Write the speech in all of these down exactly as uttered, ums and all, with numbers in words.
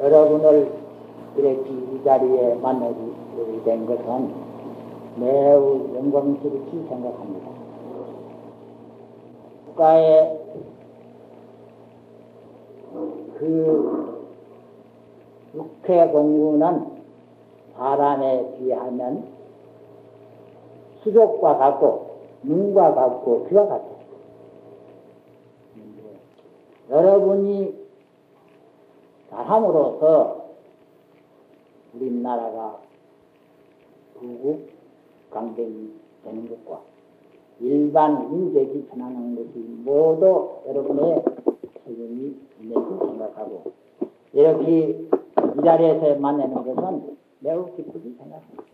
여러분을 이렇게 이 자리에 만나게 된 것은 매우 영광스럽게 생각합니다. 국가의 그 육회 공부는 사람에 비하면 수족과 같고 눈과 같고 귀와 같아요. 여러분이 잘함으로써 우리나라가 부국 강대이 되는 것과 일반 인재기 전하는 것이 모두 여러분의 책임이 있는지 생각하고 이렇게 이 자리에서 만나는 것은 매우 기쁘게 생각합니다.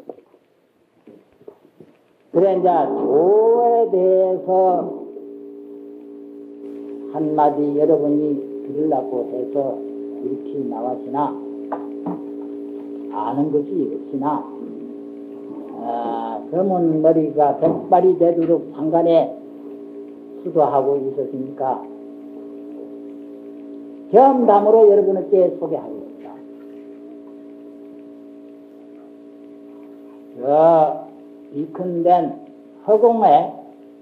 그래 이제 조에 대해서 한마디 여러분이 들으려고 해서 이렇게 나왔으나 아는 것이 없으나 아, 검은 머리가 백발이 되도록 상간에 수도하고 있었으니까 겸담으로 여러분께 소개하겠습니다. 저 이큰된 허공에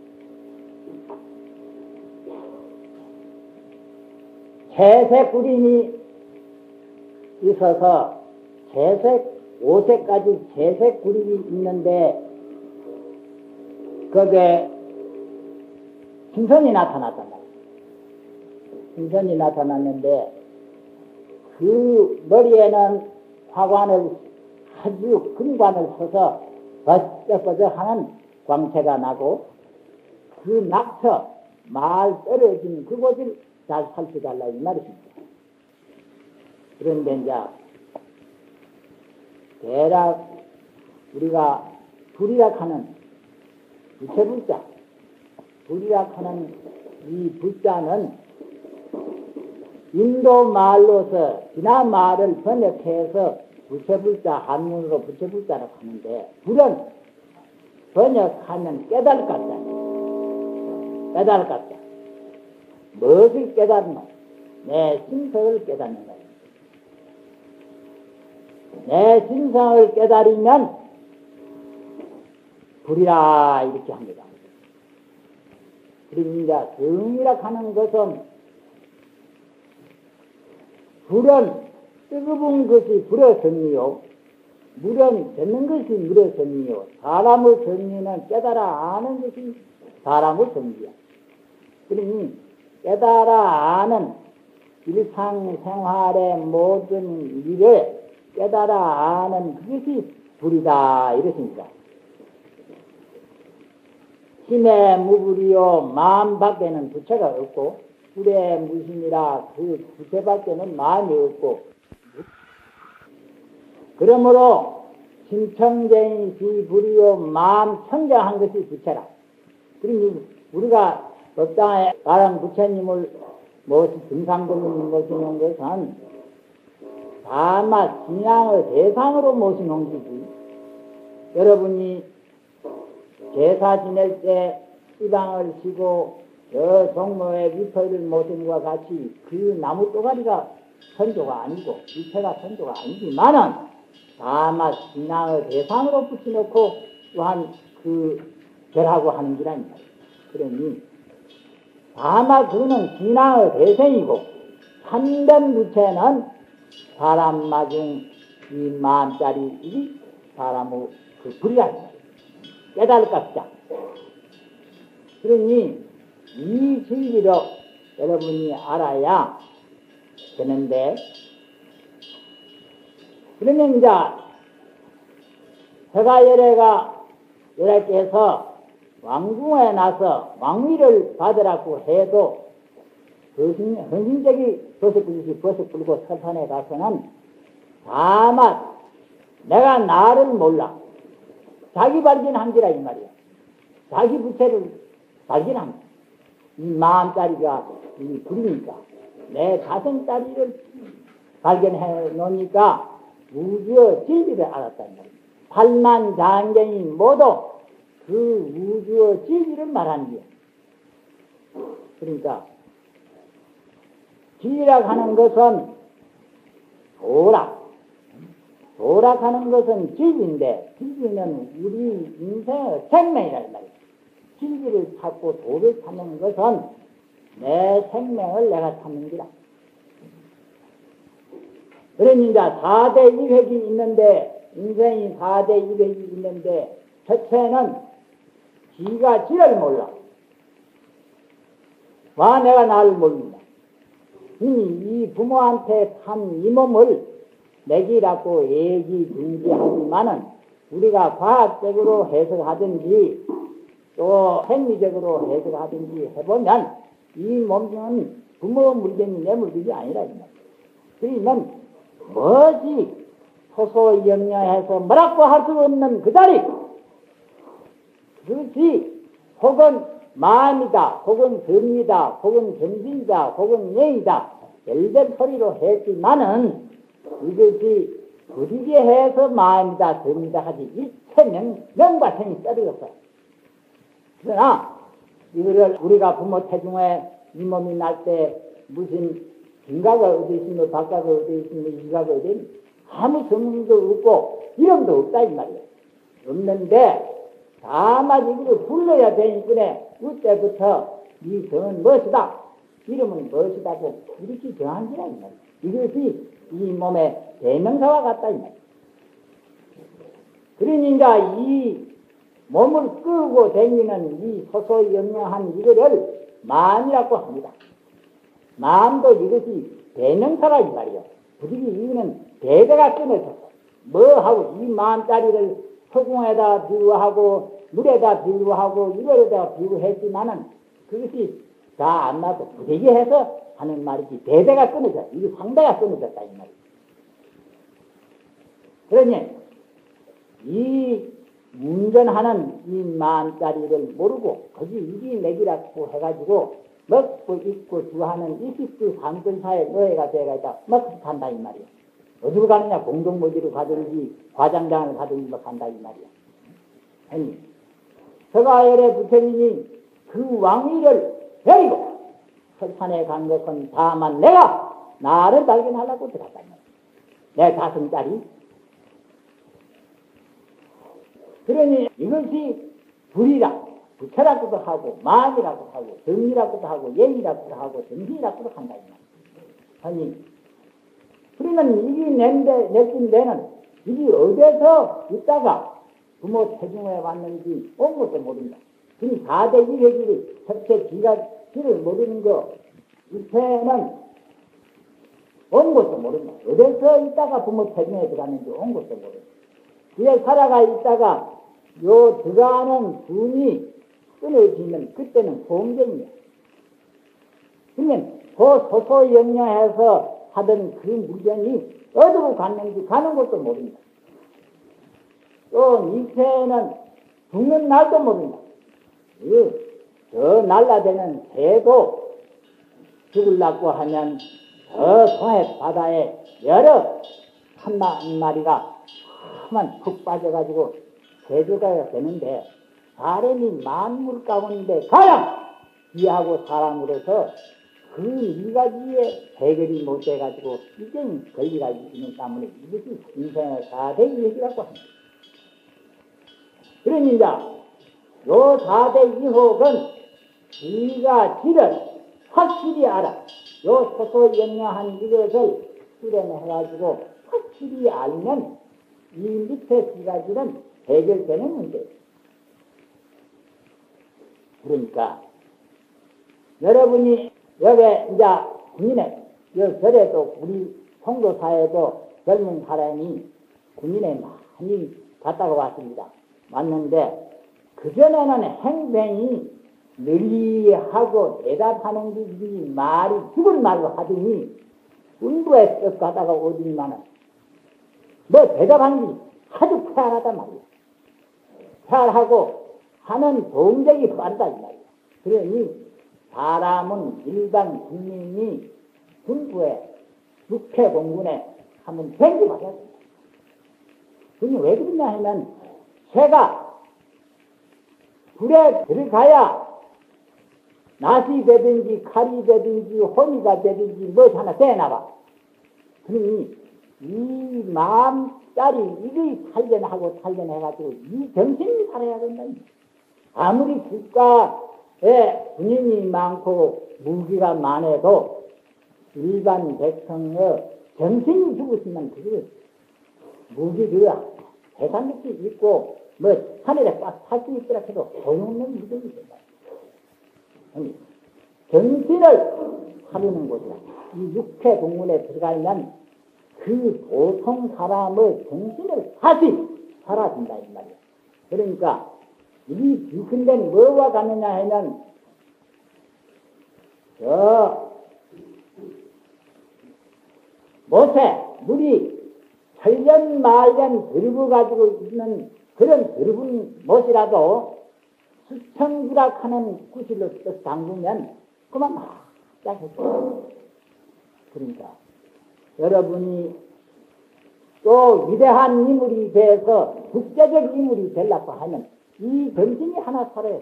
채색 구림이 있어서 채색 오색까지 채색 구림이 있는데 거기에 신선이 나타났단 말이에요. 신선이 나타났는데 그 머리에는 화관을 아주 근관을 써서 버쩍버쩍하는 광채가 나고 그 낙서 말 떨어진 그곳을 잘 살펴달라 이 말이십니다. 그런데 이제 대략 우리가 불이락하는 부채불자 불이락하는 이 불자는 인도 말로서 지나 말을 번역해서 부채불자 한문으로 부채불자라고 하는데 불은 번역하면 깨달을 같다. 깨달을 같다. 무엇을 깨달노? 내 신성을 깨닫는 거예요. 내 신성을 깨달으면 불이라 이렇게 합니다. 그러니까 성이라 하는 것은 불은 뜨거운 것이 불의 성리요 물은 젖는 것이 물의 성리요 사람의 성리는 깨달아 아는 것이 사람의 성리야. 그러니 깨달아 아는 일상생활의 모든 일을 깨달아 아는 그것이 불이다 이것입니다. 힘에 무불이요 마음 밖에는 부채가 없고 불의 무심이라 그 부채 밖에는 마음이 없고 그러므로 심청쟁이 비불이요 마음 청정한 것이 부채라. 그러니 우리가 법당에 가랑 부처님을 무엇이 등상도님 모시는 것은 다만 신앙의 대상으로 모시는 것이지 여러분이 제사 지낼 때 이방을 쉬고 저 종로에 위패를 모시는 것과 같이 그 나무 쪼가리가 선조가 아니고 위패가 선조가 아니지만은 다만 신앙의 대상으로 붙여놓고 또한 그 절하고 하는 기라입니다. 그러니 다만 그는 신앙의 대상이고 참된 부채는 사람 마중 이 마음짜리 이 사람의 그 불이라 깨달을 값이다. 그러니 이 진리를 여러분이 알아야 되는데 그러면 이제 서가열애가 이렇게해서 왕궁에 나서 왕위를 받으라고 해도 헌신적이 버섯 불듯이 버섯 불고 설판에 가서는 다만 내가 나를 몰라 자기 발견한 기라 이 말이야. 자기 부채를 발견한 이 마음짜리가 이 불이니까 내 가슴짜리를 발견해 놓으니까 우주의 진리를 알았다는 말이야. 팔만 장경이 모두 그 우주의 진리를 말하는 거야. 그러니까 진리라고 하는 것은 도락. 도락하는 것은 진리인데, 진리는 우리 인생의 생명이란 말이야. 진리를 찾고 도를 찾는 것은 내 생명을 내가 찾는 기라. 그러니까 사 대 일 획이 있는데, 인생이 사 대 일 획이 있는데, 첫째는 지가 지를 몰라. 와, 내가 나를 모른다. 이미 이 부모한테 판 이 몸을 내기라고 얘기 중지하지만은 우리가 과학적으로 해석하든지 또 생리적으로 해석하든지 해보면 이 몸은 부모 물건이 내 물건이 아니라. 그러면 뭐지 소소영영해서 뭐라고 할 수 없는 그 자리, 그것이 혹은 마음이다, 혹은 정이다, 혹은 정신이다, 혹은 예이다, 별별 소리로 했지만은 이것이 부리게 해서 마음이다, 정이다 하지 일체 명, 명과 생이 떨어졌어. 그러나 이거를 우리가 부모 태중에 이 몸이 날 때 무슨 진가가 어디 있으며 바깥가 어디 있으며 이가가 어디 있으며 아무 성능도 없고 이름도 없다 이 말이야. 없는데 다만 이거를 불러야 되니까 그때부터 이 성은 무엇이다, 이름은 무엇이다고 이렇게 정한지라 이 말이야. 이것이 이 몸의 대명사와 같다 이 말이야. 그러니까 이 몸을 끄고 다니는 이 소소영영한 이거를 마음이라고 합니다. 마음도 이것이 대명사라 이 말이요. 부득이 이거는 대대가 끊어졌어. 뭐하고 이 마음자리를 소궁에다 비유하고 물에다 비유하고 이거에다 비유했지만은 그것이 다 안 나서 부득이 해서 하는 말이지 대대가 끊어졌어. 이게 상대가 끊어졌다 이 말이요. 그러니 이 운전하는 이 마음자리를 모르고 거기 이기 내기라고 해가지고 먹고 입고 주하는 이십주 상근사에 노예가 되어가지고 먹고 간다 이 말이야. 어디로 가느냐, 공동모지로 가든지 과장장을 가든지 뭐 간다 이 말이야. 아니 서가열의 부처님이 그 왕위를 버리고 설산에 간 것은 다만 내가 나를 발견하려고 들어갔다 이 말이야. 내 가슴자리. 그러니 이것이 불이라, 부처라고도 하고 마음이라고도 하고 정이라고도 하고 예의라고도 하고 정신이라고도 한다 이 말이야. 아니 그러면 이게 낸데 내낀 데는 이게 어디서 있다가 부모 태중에 왔는지 온 것도 모른다. 그니 사 대 일 획이 첫째 지가 지를 모르는 거, 일체는 온 것도 모른다. 어디서 있다가 부모 태중에 들어갔는지 온 것도 모른다. 그에 살아가 있다가 요 들어가는 분이 끊어지면 그때는 공정이야. 그러면 그 소소영영해서 하던 그 물건이 어디로 갔는지 가는 것도 모른다. 또 이체는 죽는 날도 모른다. 저 날라대는 새도 죽으려고 하면 저 소해 바다에 여러 한 마리가 한만 푹 빠져가지고 제조가 되는데 사람이 만물 가운데 가장 귀하고 사람으로서 그 네 가지에 해결이 못 돼가지고 이젠 권리가 있는 때문에 이것이 인생의 사 대 일 획이라고 합니다. 그러니까 요 사 대 일 획은 지가 지를 확실히 알아. 요 소소영영한 이것을 수련해가지고 확실히 알면 이 밑에 두 가지는 해결되는 문제예요. 그러니까 여러분이 여기 이제 군인에 여 절에도 우리 송도사에도 젊은 사람이 군인에 많이 갔다가 왔습니다. 왔는데 그전에는 행동이 느리하고 대답하는 게 말이 죽을 말로 하더니 운부에 쓱 가다가 오더니만은 뭐 대답하는 게 아주 쾌활하단 말이야. 쾌활하고 하는 동작이 빠르다 이 말이야. 그러니 사람은 일반 국민이 군부에 육해 공군에 한번 뱅기 맞아야 된다. 그게 왜 그러냐 하면 새가 불에 들어가야 낫이 되든지 칼이 되든지 호미가 되든지 뭐 하나 떼나봐. 그러니 이 마음짜리 이게 단련하고 단련해가지고 이 정신이 살아야 된다. 아무리 국가에 군인이 많고 무기가 많아도 일반 백성의 정신이 죽으시면 그게 무기 그 대산mit이 있고 뭐 하늘에 꽉 찰 수 있더라 해도 소용없는 무덤이 된다. 아니, 정신을 사르는 곳이다. 이 육체 동문에 들어가면 그 보통 사람의 정신을 다시 살아준다 이 말이야. 그러니까 이 비근된 뭐와 같느냐 하면 저 못에 물이 천년 말년 들고 가지고 있는 그런 들분 못이라도 수청주락하는 구실로 쓱 담그면 그만 막 짝했어. 그러니까 여러분이 또 위대한 인물이 돼서 국제적 인물이 되려고 하면 이 정신이 하나 살아요.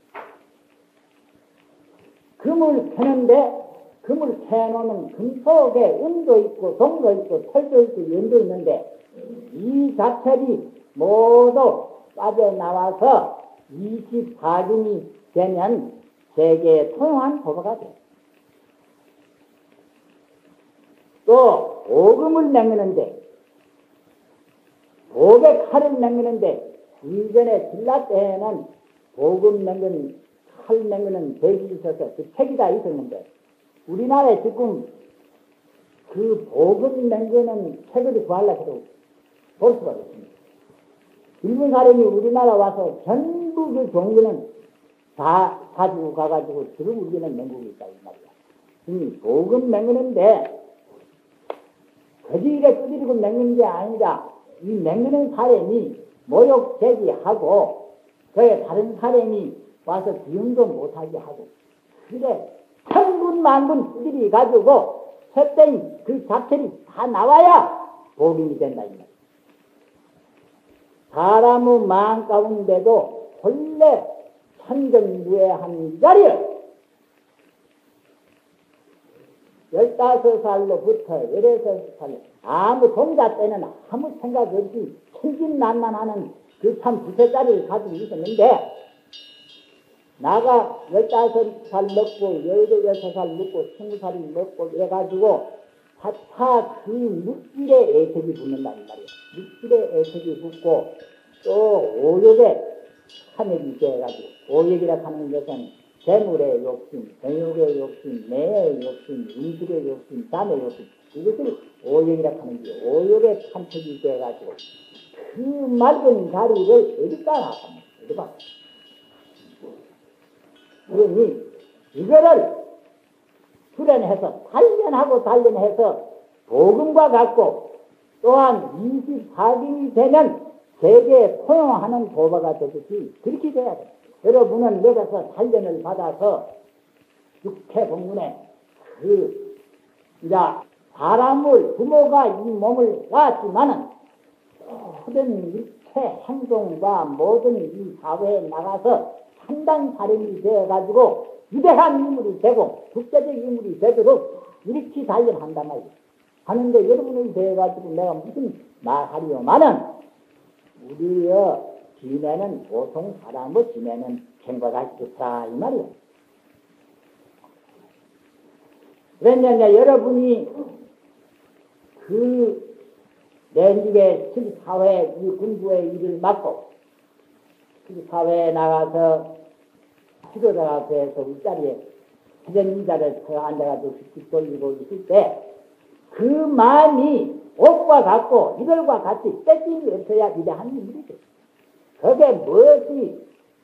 금을 캐는데 금을 캐놓으면 금속에 은도 있고 동도 있고 털도 있고 연도 있는데 이 자체이 모두 빠져나와서 이십사 금이 되면 세계에 통용한 도가가 돼. 또 보금을 맹그는데 목에 칼을 맹그는데 이전에 진라 때에는 보금 맹근 칼 맹그는 대기 있어서 그 책이 다 있었는데 우리나라에 지금 그 보금 맹그는 책을 구하려고 해도 볼 수가 없습니다. 일본 사람이 우리나라 와서 전부 그 종교는 다 가지고 가가지고 지금 우리는 맹국이 있다 이 말이야. 이 보금 맹그는데 거지일에 두드리고 맹는 게 아니라 이 맹그는 사람이 모욕 제기하고 그에 다른 사람이 와서 비용도 못하게 하고 그래 천군 만군 두드리 가지고 셋땡 그 자체를 다 나와야 복음이 된다 이 말이야. 사람의 마음 가운데도 본래 천정무해한 자리를 열다섯 살로부터 열여섯 살 아무 동자 때는 아무 생각 없이 천진난만하는 그 참 부채자리를 가지고 있었는데 나가 열다섯 살 먹고 열여섯 살 먹고 스무 살 먹고 이래가지고 차차 그 묵질의 애색이 붙는다는 말이에요. 묵질의 애색이 붙고 또 오욕의 하늘이 되어가지고 오욕이라 하는 것은 재물의 욕심, 정욕의 욕심, 매의 욕심, 인술의 욕심, 담의 욕심 이것을 오욕이라 하는 게 오욕의 판택이 되어가지고 그 맑은 자리를 어디다 나타납니다. 어디다. 그러니 이거를 수련해서 단련하고 단련해서 복음과 같고 또한 이십사 금이 되면 세계에 포용하는 도바가 되듯이 그렇게 돼야 돼. 여러분은 여기서 단련을 받아서 육체 본문에 그 이제 사람을 부모가 이 몸을 낳았지만은 모든 육체 행동과 모든 이 사회에 나가서 참단 사람이 되어가지고 위대한 인물이 되고 국제적 인물이 되도록 이렇게 단련한단 말이에요. 하는데 여러분이 되어가지고 내가 무슨 말하리요마는 우리의 지내는 보통 사람의 지내는 생각이 좋다 이 말이에요. 그러냐 여러분이 그 내집에 실사회 이 군부의 일을 맡고 실사회에 나가서 지도자가 돼서 윗자리에 지전 의자를 서 앉아가지고 휙 돌리고 있을 때 그 마음이 옷과 같고 이들과 같이 뺏김이 없어야 위대한 인물이죠. 거기에 무엇이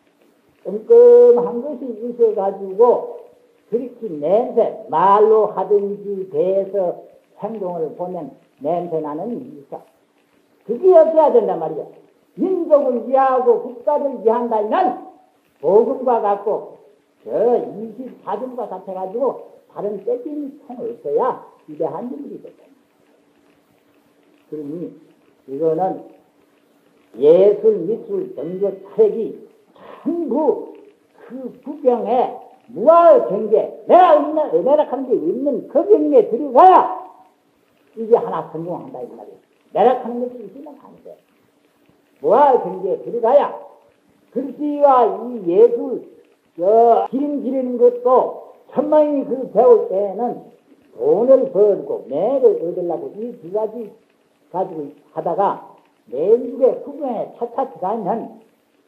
끔끔한 것이 있어가지고 그렇게 냄새 말로 하든지 대해서 행동을 보면 냄새나는 일이 있어. 그게 없어야 된단 말이야. 민족을 위하고 국가를 위한다면 복음과 같고 저 이십사 점과 같아가지고 다른 뺏김이 통 없어야 위대한 인물이 됐다. 그러니 이거는 예술, 미술, 정교, 철학이 전부 그 구경에 무아의 경계, 내가 있는, 내가 하는 게 있는 그 경계에 들어가야 이게 하나 성공한다 이 말이야. 매력하는 것이 있으면 안 돼. 무아 경계에 들어가야 글씨와 이 예술 저 기림 기리는 것도 천만이 그 배울 때는 돈을 벌고 매를 얻으려고 이 두 가지 가지고 하다가 내일에 후경에 차차 들어가면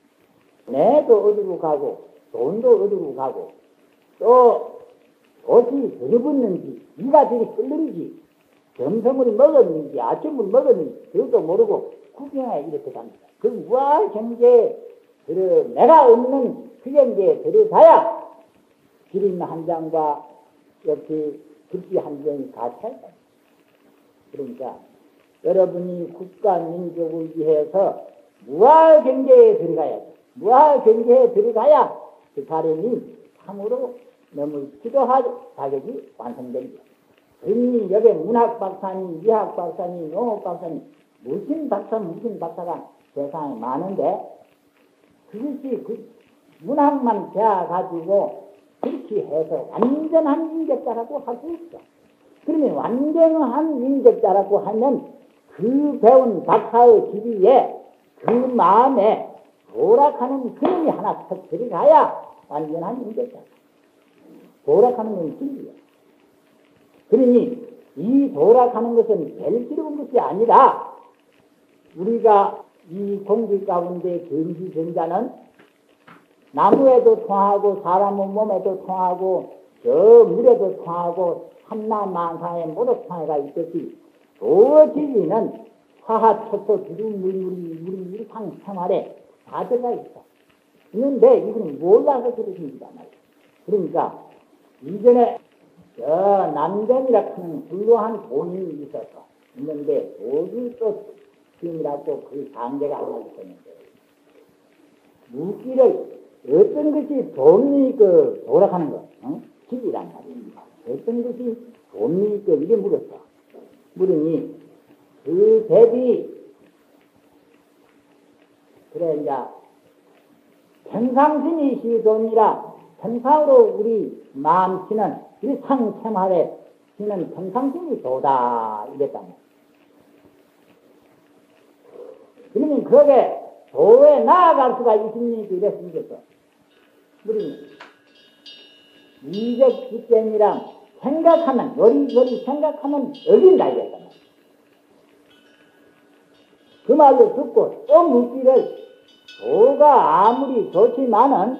매도 얻으러 가고 돈도 얻으러 가고 또 옷이 들어붙는지 이가 들이 끓는지 점성을 먹었는지 아침을 먹었는지 그것도 모르고 후경에 이렇게 갑니다. 그 무아 경계에 들어 내가 없는 그 경계에 들어가야 기림 한 장과 옆에 글씨 한 장이 같이 할다. 그러니까 여러분이 국가 민족을 위해서 무아 경계에 들어가야죠. 무아 경계에 들어가야 그 사람이 참으로 너무 기도할 자격이 완성됩니다. 그러니 여기 문학 박사니, 미학 박사니, 농업 박사니 무슨 박사 무슨 박사가 세상에 많은데 그것이 그 문학만 배워가지고 그렇게 해서 완전한 인격자라고 할 수 있어. 그러면 완전한 인격자라고 하면 그 배운 박사의 기비에 그 마음에 도락하는 그림이 하나 턱 들어가야 완전한 인격자. 도락하는 건 진리야. 그러니 이 도락하는 것은 제일 필요한 것이 아니라 우리가 이 공기 가운데 경지전자는 나무에도 통하고 사람 몸에도 통하고 저 물에도 통하고 삼라만상에 모두 통해가 있듯이 도 진리는 화하 초토 두루 물물이 물이 일상 생활에 다 들어가 있어. 있는데 이거는 몰라서 그러십니다. 그러니까 이전에 저 남정이라 하는 훌륭한 본인이 있었어. 있는데 도주 또 지금이라고 그 상대가 하나 있었는데 무기를 어떤 것이 돈이 그 돌아가는 거, 어? 기이란 말입니다. 어떤 것이 돈이 그 이게 물었어. 물으니 그 대비 그래 이제 평상신이 시돈이라 평상으로 우리 마음씨는 일상생활에 시는 평상신이 도다 이랬단 말이야. 그러면 그게 도에 나아갈 수가 있습니까? 이랬으니까 우리 이적 기견이랑 생각하면 요리조리 생각하면 어린다 이랬단 말이야. 그 말로 듣고 또 묻기를 도가 아무리 좋지만은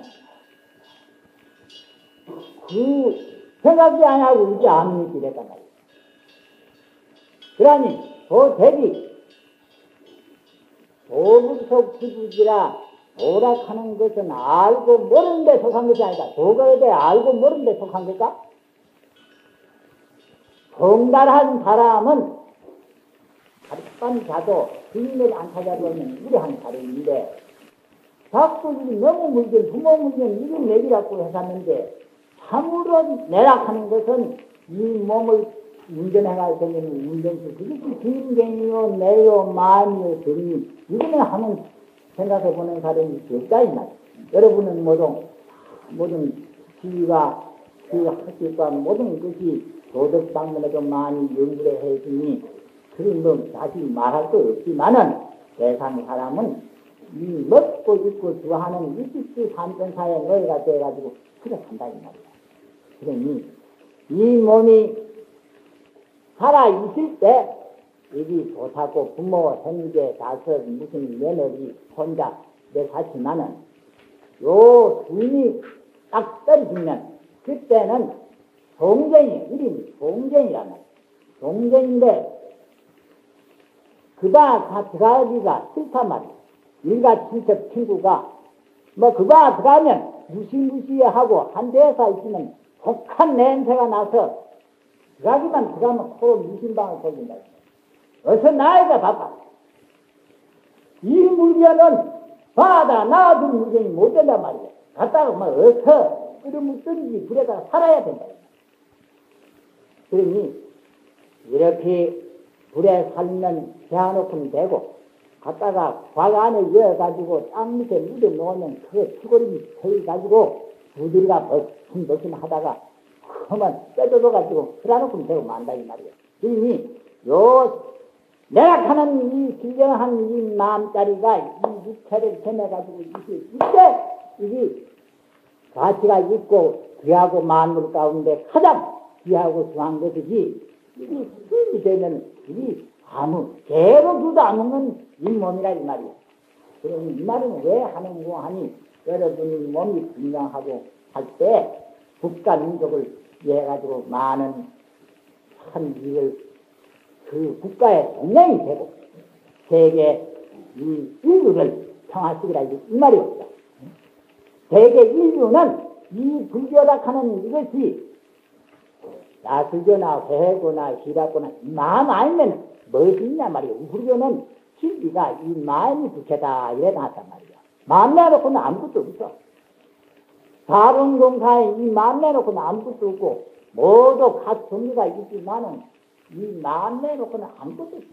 그 생각이 안 하고 이제 안 믿기 됐단 말이야. 그러니 도 대비 도북속 기부지라 도락하는 것은 알고 모르는 데 속한 것이 아니다. 도가 어디 알고 모르는 데 속한 걸까? 통달한 사람은 하룻밤 자도 주인을 안 찾아보면 무례한 사람인데 자꾸 너무 물건 부모 물건 이런 얘기라고 해봤는데 참으로 내락하는 것은 이 몸을 운전해갈 때는 운전수 그것이 진경이요 내요 마음이요 정이 이거는 하면 생각해보는 사람이 될까 이 말이야. 여러분은 모든 모든 지위와 그 학식과 모든 것이 도덕 방면에도 많이 연구를 해주니 그런 건 다시 말할 수 없지만은 세상 사람은 이 먹고 입고 좋아하는 일십주 삼천사에 너희가 돼가지고 그렇단다 이 말이야. 그러니 이 몸이 살아있을 때 여기 좋다고 부모, 형제, 자식, 무슨 며느리, 혼자 내 사치만은 요 둘이 딱 떨어지면 그때는 동정이, 이름이 동정이란 말이야. 동정인데 그바 다 들어가기가 싫단 말이야. 일가 친척 친구가 뭐 그바 들어가면 무시무시하고 한 대에서 있으면 독한 냄새가 나서 들어가기만 들어가면 코로 무신방을 돌린다. 어서 나이가 바빠. 이 물건은 바다 놔둘 물건이 못 된단 말이야. 갔다가 막 어서 끓여먹든지 불에다가 살아야 된다. 그러니 이렇게 불에 살면 재워놓고는 되고 갔다가 곽 안에 넣어가지고 땅 밑에 묻어 놓으면 그 피고름이 터져가지고 부들이가 버슴버슴 하다가 그만 빼줘가지고 풀어놓고는 되고 만다 이 말이야. 그러니 요 내가 하는 이 진정한 이 마음자리가 이 육체를 전해가지고 이게 이때 이게 가치가 있고 귀하고 만물 가운데 가장 귀하고 중요한 것이지 이게 수입이 되면 이게 아무 개로 두도 안 먹는 이 몸이라 이 말이야. 그럼 이 말은 왜 하는고 하니 여러분이 몸이 건강하고 할 때 국가 민족을 위해가지고 많은 한 일을 그 국가의 동력이 되고 세계 이 인류를 평화시키라 이 말이 없다. 세계 인류는 이 불교라 하는 이것이 야수교나 회고나 히라고나 마음 아니면 무엇이 있냐 말이야. 불교는 진리가 이 마음이 부처다 이래 나왔단 말이야. 마음 내놓고는 아무것도 없어. 다른 공사에 이 마음 내놓고는 아무것도 없고 모두 각 종류가 있지만은 이 마음 내놓고는 아무것도 없어.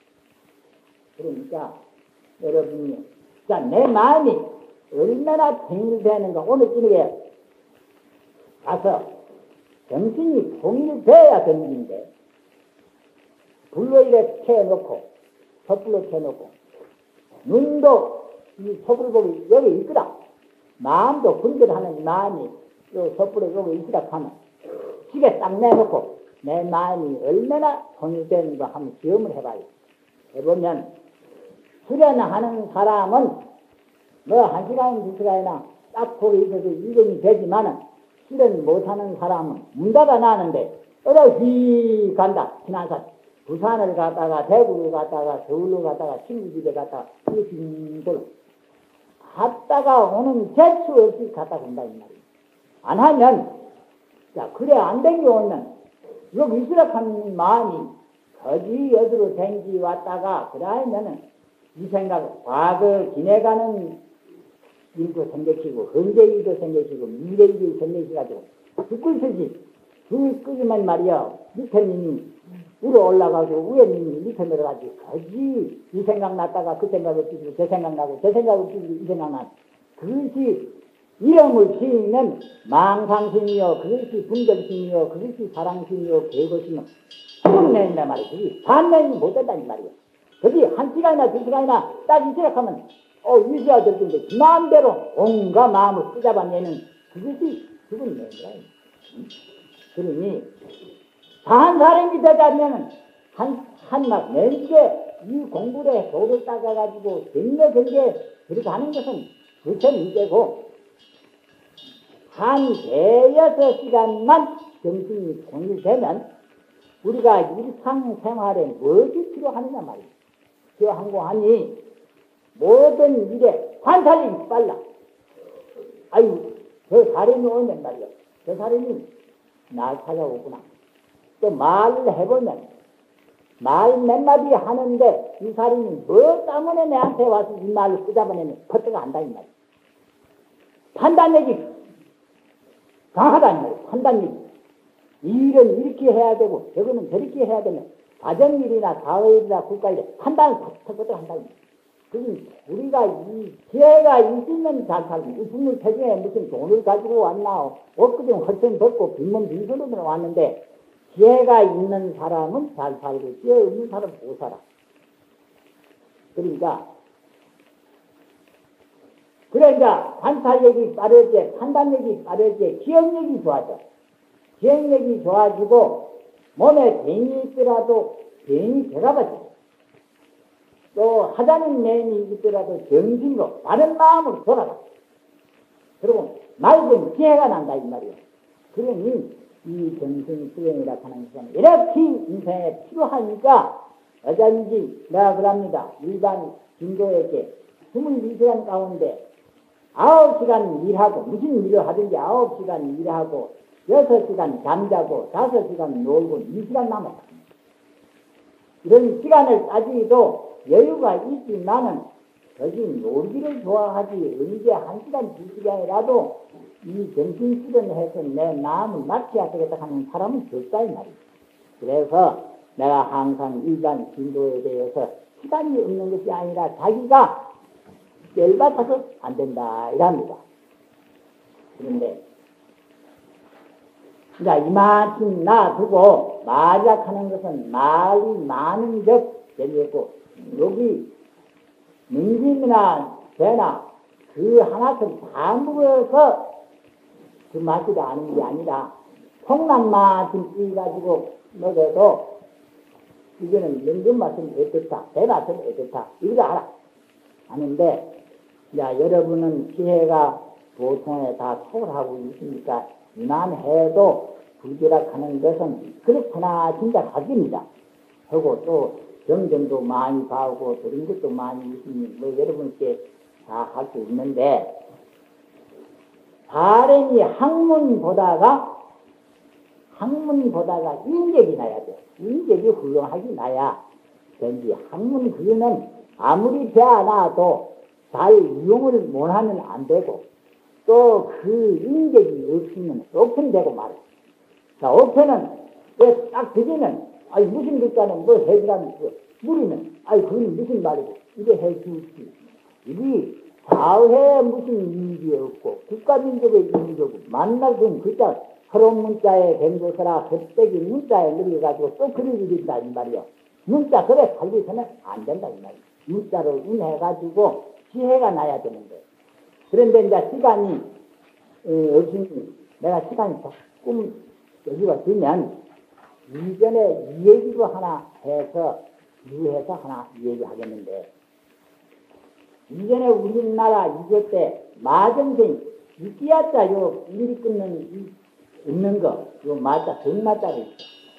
그러니까 여러분이 자, 내 마음이 얼마나 통일되는가 오늘 저녁에 가서 정신이 통일돼야 되는 일인데 불로 이래 채워놓고 섣불로 채워놓고 눈도 이 섣불로 보기 여기 있거라. 마음도 분별하는 마음이 요 섣불로 여기 있으라 하면 집에 딱 내놓고 내 마음이 얼마나 통일되는가 한번 시험을 해봐요. 해보면 수련하는 사람은 뭐 한 시간 두 시간이나 딱 거기 있어서 이동이 되지만은 수련 못하는 사람은 문 닫아 놨는데 어디 휘 간다. 지나서 부산을 갔다가 대구를 갔다가 서울로 갔다가 친구 집에 갔다가 이렇게 돌 갔다가 오는 재수 없이 갔다 간다 이 말이야. 안 하면 자 그래 안 된 게 오면 여기 있으라 하는 마음이 거지 어디로 댕기 왔다가 그러면은 이 생각 과거 지내가는 일도 생겨지고 현재 일도 생겨지고 미래 일도 생겨지가지고 죽고 있으지 그 끄지만 말이야 밑에 님이 위로 올라가고 위에 님이 밑에 내려가지고 거지 이 생각 났다가 그 생각을 삐지고 저 생각 나고 저 생각을 삐지고 이 생각 나 그것이 이름을 지으면 망상심이요 그것이 분별심이요 그것이 사랑심이요 개고심이요 죽음 내린단 말이야. 그게 반면이 못 된다는 말이야. 그지 한 시간이나 두 시간이나 딱 이렇게 하면 어 유지가 될 텐데 그 마음대로 온갖 마음을 쓰잡아내는 그것이 죽음 내린 거야. 응? 그러니 한 사람이 되자면은 한 한막 내게 이 공부를 도를 따져가지고 전혀 전개 그렇게 하는 것은 그렇게 문제고 한 대여섯 시간만 정신이 공유되면 우리가 일상생활에 무엇이 필요하느냐 말이야. 필요한 거 하니 모든 일에 관찰력이 빨라. 아유 저 사람이 오면 말이야. 저 사람이 날 찾아오구나. 또 말을 해보면 말 몇 마디 하는데 이 사람이 뭐 때문에 내한테 와서 이 말을 쓰잡아내면 퍼뜩 안다 이 말이야. 판단력이 강하다 이 말이야. 판단력이. 일은 이렇게 해야 되고 저거는 저렇게 해야 되면 가정일이나 사회일이나 국가일에 판단을 퍼뜩퍼뜩 한다 이 말이야. 그럼 우리가 이 기회가 있으면 잘 살고 우승을 태중에 무슨 돈을 가지고 왔나 엊그제 헐성 벗고 빈몸 빈손으로 왔는데 기회가 있는 사람은 잘 살고 기회 없는 사람은 못 살아. 그러니까 그러니까 관찰력이 빠르지 판단력이 빠르지 기억력이 좋아져. 기억력이 좋아지고 몸에 병이 있더라도 병이 들어가지. 또 하자는 내용이 있더라도 정신으로 다른 마음으로 돌아가. 그리고 맑은 지혜가 난다 이 말이야. 그러니 이 정신 수행이라 하는 것은 이렇게 인생에 필요하니까 어쩐지 내가 그럽니다. 일반 진도에게 이십이 시간 가운데 아홉 시간 일하고 무슨 일을 하든지 아홉 시간 일하고 여섯 시간 잠자고 다섯 시간 놀고 이 시간 남았다. 이런 시간을 따지기도 여유가 있지만은 거기 놀기를 좋아하지 언제 한 시간 두 시간이라도 이 정신 수련해서 내 마음을 맞춰야 되겠다 하는 사람은 적다 이 말이야. 그래서 내가 항상 일반 진도에 대해서 시간이 없는 것이 아니라 자기가 열받아서 안 된다 이랍니다. 그런데 그러니까 이만큼 놔두고 말이라 하는 것은 말이 많은 적 재미없고 여기 능심이나 배나 그 하나씩 다 먹어서 그 맛이 아는 게 아니라 콩나물만 찌가지고 먹어도 이거는 능심 맛은 어떻다, 배 맛은 어떻다 이거 알아. 아는데 야 여러분은 지혜가 보통에 다 초월하고 있으니까 이만 해도 불교락하는 것은 그렇구나 진짜 가집니다. 하고 또 경전도 많이 봐오고 들은 것도 많이 있으니 뭐 여러분께 다 할 수 있는데 바람이 학문 보다가 학문 보다가 인격이 나야 돼. 인격이 훌륭하게 나야 된지 학문 그거는 아무리 배워놔도 잘 이용을 못하면 안 되고 또 그 인격이 없으면 억편되고 말이야. 자, 억편은 딱 드리면 아니 무슨 글자는 뭐 해주라는 거 무리는 아니 그건 무슨 말이고 이게 해주지. 이게 사회 무슨 이익이 없고 국가민족의 이익이 없고 만나서 글자 서론 문자에 된 것이라 겉대기 문자에 늘려가지고 또 그리게 된다 이 말이요. 문자 그래 살리서는 안 된다 이 말이요. 문자를 운해가지고 지혜가 나야 되는데 그런데 이제 시간이 어, 없으니 내가 시간이 조금 여기가 되면 이전에 이 얘기도 하나 해서 유해서 하나 얘기하겠는데 이전에 우리나라 이제 때 마정생 이끼야자 요 일이 끊는 이 있는 거 요 마자 정마자가 있어.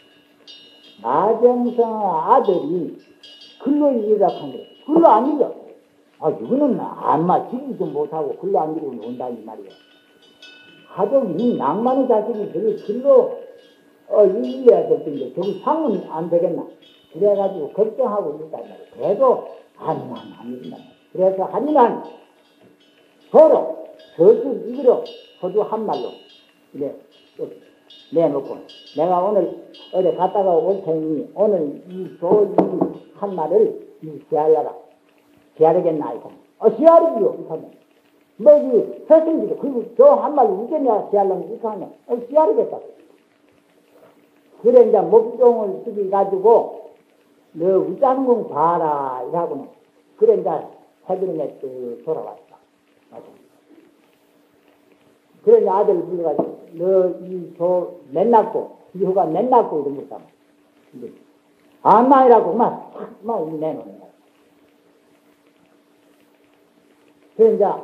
마정성 아들이 글로 일이라 한 거야. 글로 안 읽어. 아 이거는 안마 지기도 못하고 글로 안 읽고 논다 이 말이야. 하도 이 낭만의 자식이 저기 글로 어 읽어야 될 텐데 저기 상은 안 되겠나. 그래가지고 걱정하고 있다 이 말이야. 그래도 안만 안 읽는다. 그래서 하지만 서로 저쪽 이기로 저도 한 말로 이제 내놓고 내가 오늘 어디 갔다가 올 테니 오늘 이저한 말을 이 시하려라 시하르겠나 이거 어 시하르기요 이거는 뭐이 서승지도 그리고 저 한 말로 웃겠냐 시하려면 이거 하면 어 시하르겠다. 그래 이제 목종을 쓰기 가지고 너 웃자는 건 봐라 이러고는 그래 이제 해그림에 또 돌아왔다. 맞아. 그래 아들을 불러가지고 너이저 맨났고 이후가 맨났고 이런 거 있잖아. 안마이라고 막 막 내놓는 거야. 그래 이제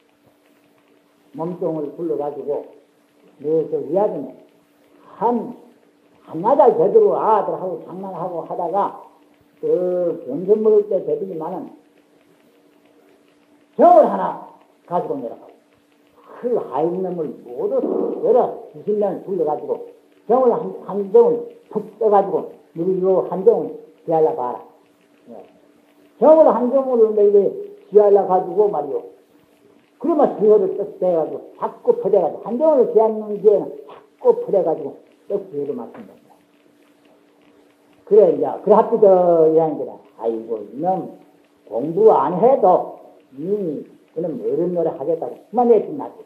몸종을 불러가지고 너저 위아래에 한 한나달 제대로 아들하고 장난하고 하다가 그 병선 먹을 때 되더니만은 병을 하나 가지고 내려가고 그 하인놈을 모두 여러 이십 년 불러가지고 병을 한, 한 병을 푹 떠가지고 우리 요한 병을 지하려 봐라. 예. 병을 한 병을 내게 지하려 가지고 말이요. 그러면 지혜를 떡 대가지고 자꾸 퍼대가지고 한 병을 지하는 뒤에는 자꾸 퍼대가지고 떡 지혜를 맞춘다. 그래 이제 그래 합디더 이라는 거다. 아이고 이놈 공부 안 해도 이미 그는 어른 노래 하겠다고 그만했지 놨겠다.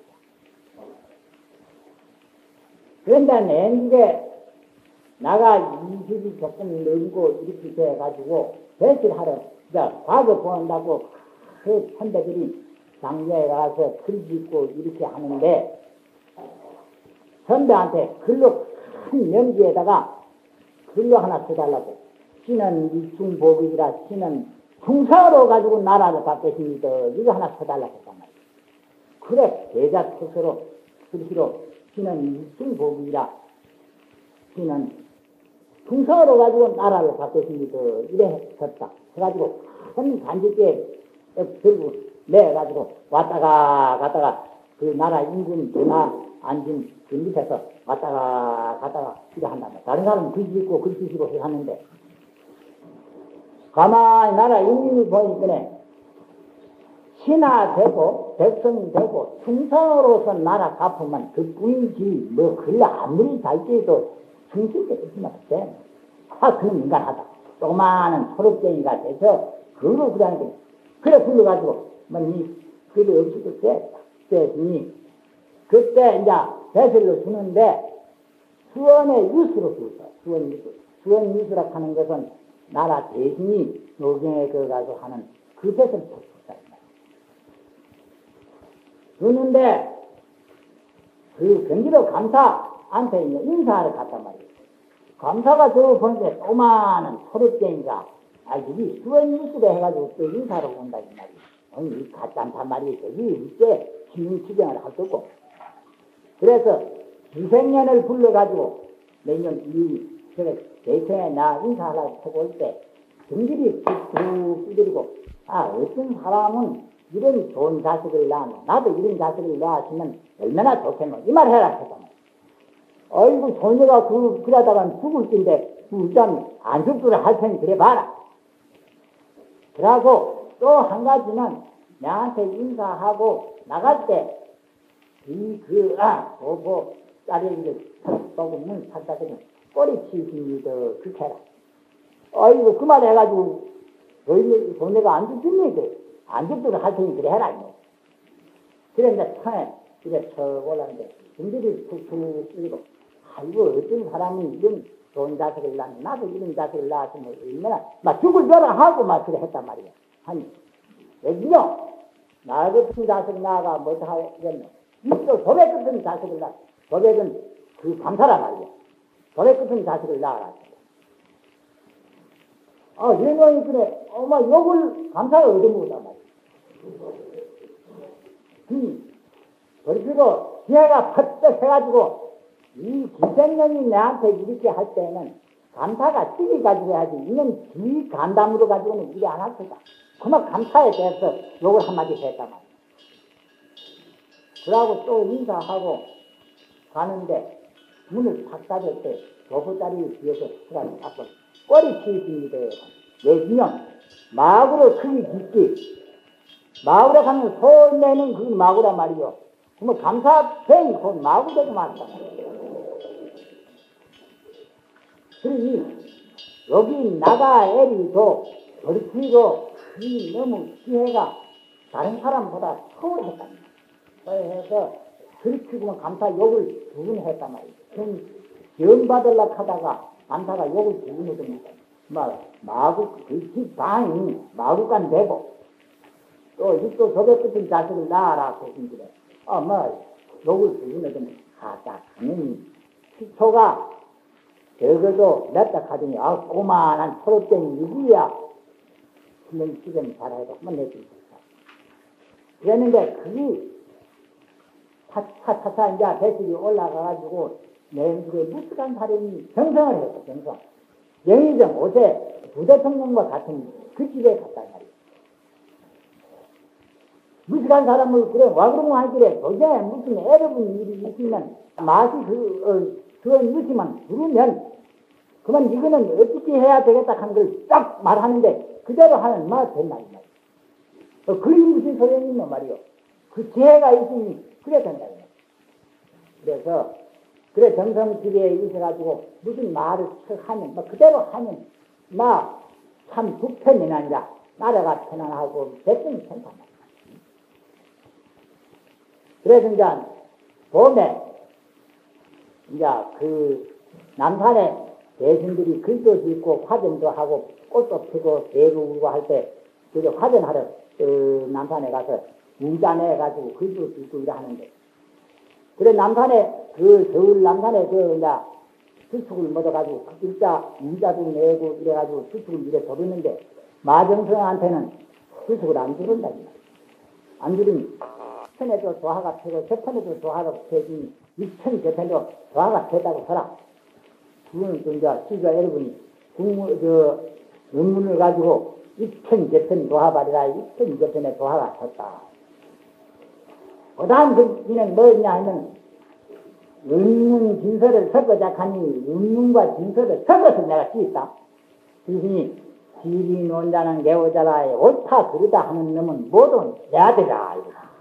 그런데 내게 나가 이십이 조금 넘고 이렇게 돼가지고 배실하러 자 과거 보낸다고 그 선배들이 장녀에 가서 글 짓고 이렇게 하는데 선배한테 글로 큰 명지에다가 글로 하나 써달라고 신은 일중보급이라 신은 충성으로 가지고 나라를 바꾸십니다. 이거 하나 써달라고 했단 말이야. 그래 대자 스스로 글씨로 신은 일중보급이라 신은 충성으로 가지고 나라를 바꾸십니다. 이래 했었다. 그래가지고 큰 간직에 들고 내가지고 왔다가 갔다가 그 나라 임금 전하 앉은 그 밑에서 왔다가 갔다가 이래 한단 말이야. 다른 사람은 글씨 읽고 글씨 쓰고 하는데 가만히 나라 임금이 보니까 신하 되고 백성이 되고 충성으로서 나라 갚으면 그뿐이지 뭐 글 아무리 잘 써도 충실게 있으면 돼. 아 그는 인간하다. 조그마한 초록쟁이가 돼서 그거 그러는 거야. 그래 불러가지고 뭐니 글이 없이도 돼. 됐으니 그때 이제 배설로 주는데 수원의 유수로 주었다. 수원 유수. 수원 유수라 하는 것은 나라 대신이 노경에 그 가서 하는 그 뱃을 줬다. 주는데 그 경기도 감사한테 인사하러 갔단 말이에요. 감사가 저 보는데 조그마한 소릇쟁이가 아 여기 수원 유수로 해가지고 또 인사하러 온다 이 말이에요. 아니 같지 않단 말이에요. 여기 이제 신문치경을 할 거고. 그래서 기생년을 불러가지고 내년 이 저기 대청에 나 인사하려고 하고 올 때 등질이 툭툭 두드리고 아 어떤 사람은 이런 좋은 자식을 낳아 나도 이런 자식을 낳았으면 얼마나 좋겠노 이 말 해라 했잖아. 어이구 소녀가 그 그러다간 죽을 텐데 일단 안 죽도록 할 테니 그래 봐라. 그러고 또 한 가지는 나한테 인사하고 나갈 때 이 그 아 보고 딸이 보고 문 닫다더니 꼬리 치시니까 그렇게 해라. 어이구 그 말 해가지고 너희 돈내가 안 죽겠니? 안 죽도록 할 테니 그래 해라. 그래 이제 창에 이래 쳐 올랐는데 등들이 툭툭 뛰고 아이고 어떤 사람이 이런 좋은 자식을 낳는 나도 이런 자식을 낳았으면 얼마나 막 죽을 벼라 하고 막 그래 했단 말이야. 아니 왜냐 나 같은 자식 낳아가 뭐 하겠노. 이또 도백 같은 자식을 낳아. 도백은 그 감사란 말이야. 도백 같은 자식을 낳아라. 아, 얘는 그래, 어마 욕을 감사를 얻어먹었단 말이야. 음, 그리고 지혜가 퍼뜩 해가지고, 이 기생년이 내한테 이렇게 할 때는 감사가 찌기 가지고 해야지, 이는 지 간담으로 가지고는 일이 안 할 거다. 그만 감사에 대해서 욕을 한마디 했단 말이야. 그러고 또 인사하고 가는데, 문을 탁 닫을 때, 도보자리 뒤에서 수간을 닦고, 꼬리 치십니다. 왜냐면 마구로 크기 깊기 마구로 가면 소 내는 그 마구란 말이요. 그러면 감사뱅이 그 마구 되고 말았단 말이에요. 그러니 여기 나가 애리도 벌치고 이 너무 기회가 다른 사람보다 소홀했단 말이에요. 그래서 그렇게 보면 감사 욕을 두 번 했단 말이에요. 그럼 연 받으려고 하다가 감사가 욕을 두 번 해줍니다. 막 마구 그 방이 마구간 되고 또 이또 저백 같은 자식을 낳아라 그랬는데 아마 욕을 주기는 하다 당연히 시초가 적어도 냈다 하더니 아 꼬만한 초록쟁이 이기야 신경 지금 잘해도 한번 내줍니다. 그랬는데 그게 차차차 이제 배식이 올라가가지고 내 무식한 사람이 경성을 했어 경성. 영의정 옷에 부대통령과 같은 그 집에 갔단 말이야. 무식한 사람을 그래 와 그런 거 하길래 도저히 무슨 애로운 일이 있으면 맛이 그, 어, 그건 무시만 부르면 그만 이거는 어떻게 해야 되겠다 하는 걸 딱 말하는데 그대로 하면 막 된다 이 말이야. 어, 그리 무슨 소용이 있는 말이요. 그 지혜가 있으니 그래 된다 이 말이야. 그래서 그래 정성집에 있어가지고 무슨 말을 하면 뭐 그대로 하면 막 참 불편이 난다. 나라가 편안하고 대충 괜찮아. 그래서 이제 봄에 이제 그 남산에 대신들이 글도 짓고 화전도 하고 꽃도 피고 배도 울고 할 때 그저 화전하러 그 남산에 가서 운전해 가지고 글도 짓고 이래 하는데 그래 남산에 그 겨울 남산에 그 이제 수축을 mod어가지고 글자 문자도 내고 이래가지고 수축을 이래 돌리는데 마정성한테는 수축을 안 주른다 안 주르니 편에도 조화가 펴고 저편에도 조화가 펴지 이편 저편도 조화가 펴다고 서라. 그거는 또 이제 시가 여러분이 국문 저 논문을 가지고 이편 저편 조화발이라 이편 저편에 조화가 폈다. 그다음 그는 뭐냐 하면 은문 진서를 섞어자 하니 은문과 진서를 섞어서 내가 찌있다. 그러니 지리 논자는 개오자라에 옳다 그르다 하는 놈은 모두 내 아들이라.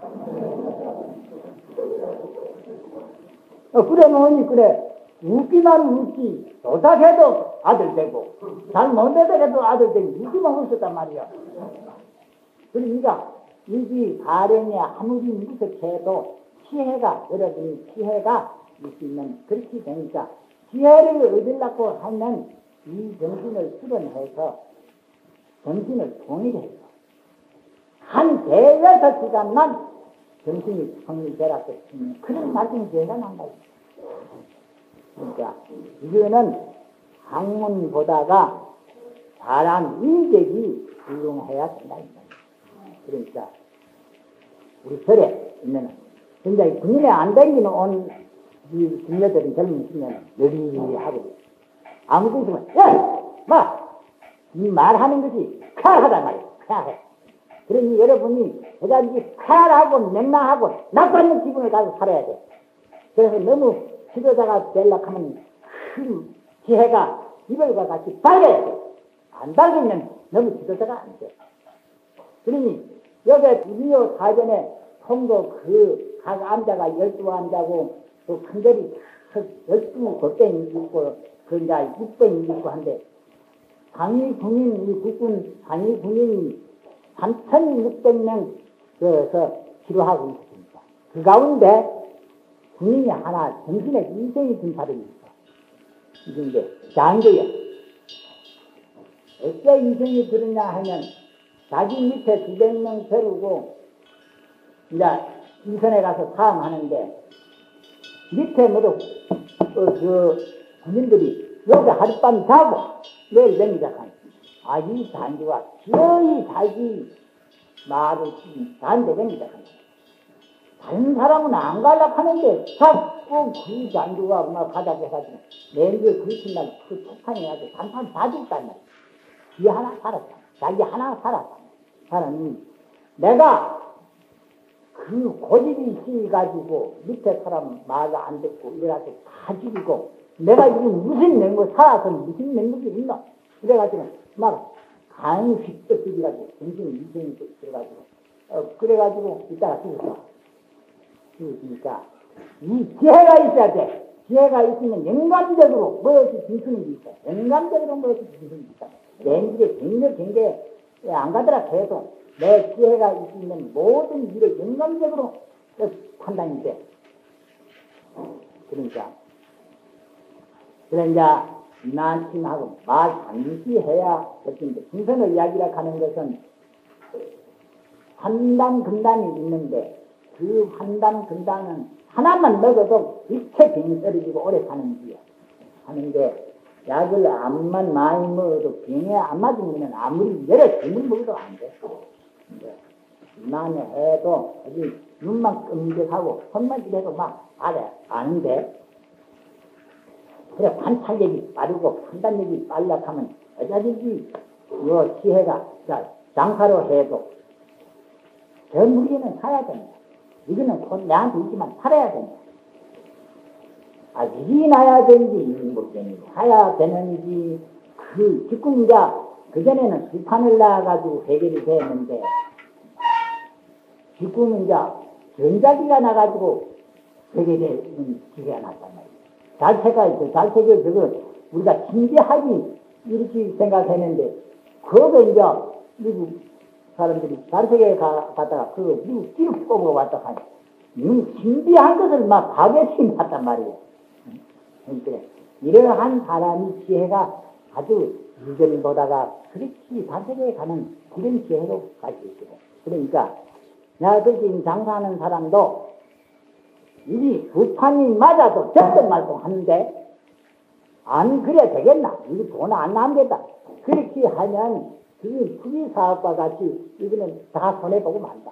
어, 그래 뭐니 그래 웃기만 웃기 조사해도 아들 되고 잘 못되더라도 아들 되고 웃기만 웃었단 말이야. 그러니까 이기 가령에 아무리 무색해도 피해가 여러분이 피해가 있으면 그렇게 되니까 지혜를 얻으려고 하면 이 정신을 수련해서 정신을 통일해서 한 대여섯 시간만 정신이 통일되라고 했으면 그런 나중에 죄가 난다. 그러니까 이거는 학문보다가 사람 인격이 훌륭해야 된다. 그러니까 우리 절에 있는 굉장히 군인에 안 다니는 온 이 군녀들은 젊은 시면 느리하고 아무도 있으면 야! 마! 이 말하는 것이 칼하단 말이야. 칼해. 그러니 여러분이 그다지 칼하고 맹랑하고 나빠하는 기분을 가지고 살아야 돼. 그래서 너무 지도자가 되려고 하면 큰 지혜가 이별과 같이 밝아야 돼. 안 밝으면 너무 지도자가 안 돼. 그러니 여기 이미호 사전에 통도 그 각 암자가 열두 암자고 또 큰절이 열두 법대이 있고 그 이제 육배이 있고 한데 상위 군인 이 국군 상위 군인이 삼천육백 명 그래서 기도하고 있습니다. 그 가운데 군인이 하나 정신에 이생이 든 사람이 있어. 이게 장교야. 어째 이생이 들었냐 하면 자기 밑에 두백 명 데리고 이제 이선에 가서 사항하는데 밑에 모두 어, 저 군인들이 여기 하룻밤 자고 내일 맹자하니 아, 이 장교가 기어이 자기 말을 다른데 맹자하니 다른 사람은 안 가려고 하는데 자꾸 그 장교가 막 가자고 해가지고 내일을 그렇게 날 그 폭탄이 해가지고 단판 다 죽단 말이야. 기 하나 살았다. 자기 하나 살았다. 사람이 내가 그 고집이 있어가지고 밑에 사람 말 안 듣고 이래가지고 다 죽이고 내가 지금 무슨 맹고 살아서 무슨 맹목이 있나 그래가지고 막 간식 떠들이가지고 정신이 이생이 들어가지고 어 그래가지고 이따가 죽었어. 죽으니까 이 지혜가 있어야 돼. 지혜가 있으면 영감적으로 무엇이 진수는 게 있어. 영감적으로 무엇이 진수는 게 있어. 내 일에 경력 경계에 안 가더라 해도 내 지혜가 있으면 모든 일에 영감적으로 판단이 돼. 그러니까 그래 이제 이만침하고 말 반드시 해야 될텐데 중선의 이야기라 하는 것은 환단 근단이 있는데 그 환단 근단은 하나만 먹어도 일체 병이 떨어지고 오래 사는 지요 하는데 약을 암만 많이 먹어도 병에 안 맞으면 아무리 여러 병을 먹어도 안 돼. 이만에 해도 아주 눈만 끔찍하고 손만 이래도 막 알아 아는데 그래 관찰력이 빠르고 판단력이 빨라 하면 어쩌든지 요 지혜가 자, 장사로 해도 저 무리는 사야 된다. 이거는 곧 내한테 있지만 살아야 된다. 아, 일이 나야 되는지 모르겠는데 사야 되는지 그 직군자 그전에는 수판을 나가지고 해결이 됐는데 지금은 이제 전자기가 나가지고 해결되는 기회가 났단 말이에요. 잘세가 있어. 잘세가 저거 우리가 진지하게 이렇게 생각했는데 그거 이제 미국 사람들이 잘세계에 갔다가 그거 미국 뒤로 뽑아 왔다 하니 이 신비한 것을 막 바게시 봤단 말이에요. 그러니까 이러한 사람이 지혜가 아주 이전보다가 그렇게 잘세계에 가는 그런 지혜로 갈 수 있거든. 그러니까 내가 지금 장사하는 사람도 이 수판이 맞아도 됐든 말든 하는데 안 그래 되겠나? 이거 돈 안 남겠다. 그렇게 하면 그 투기사업과 같이 이거는 다 손해보고 만다.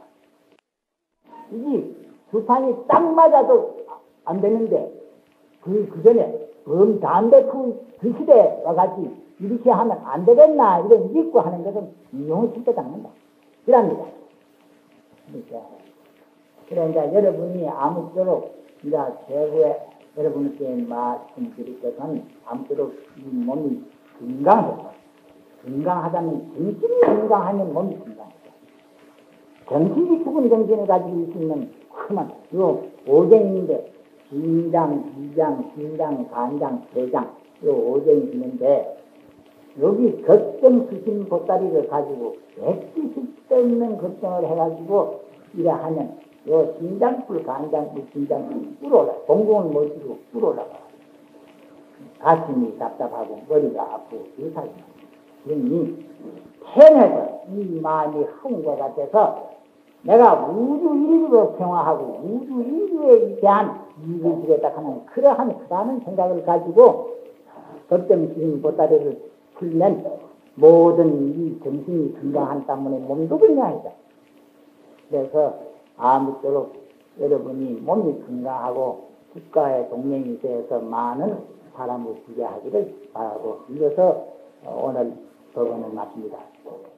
이게 수판이 딱 맞아도 안 되는데 그, 그 전에 범 담배 그, 그 시대와 같이 이렇게 하면 안 되겠나 이런 믿고 하는 것은 이용을 실제 당한다. 그럽니다. 그러니까 그래 이제 여러분이 아무쪼록 이제 최후에 여러분께 말씀드릴 것은 아무쪼록 이 몸이 건강해서 건강하다면 정신이 건강하면 몸이 건강해서 정신이 죽은 정신을 가지고 있으면 그만 요 오정인데 진장, 비장, 신장, 간장, 대장 요 오정이 있는데 여기 걱정 수신 보따리를 가지고 백지 쓸데없는 걱정을 해가지고 이래 하면 요 신장불, 간장불, 진장불 뿔 올라. 공공은 못 쓰고 뿔 올라가. 가슴이 답답하고 머리가 아프고 이사이 그러니 편해서 이 마음이 흥과 같아서 내가 우주 인류로 평화하고 우주 인류에 대한 이익을 주겠다 하는 그러한 크다는 생각을 가지고 법정신 보따리를 풀면 모든 이 정신이 건강한 때문에 몸도 건강하다. 그래서 아무쪼록 여러분이 몸이 건강하고 국가의 동맹이 되어서 많은 사람을 구제하기를 바라고 이어서 오늘 법원을 마칩니다.